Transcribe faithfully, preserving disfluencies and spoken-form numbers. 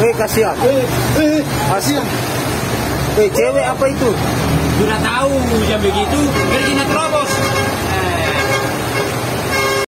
Eh, kasihan. Eh, eh, Kasihan. Eh, cewek apa itu? Sudah tahu jam begitu, kerja terus.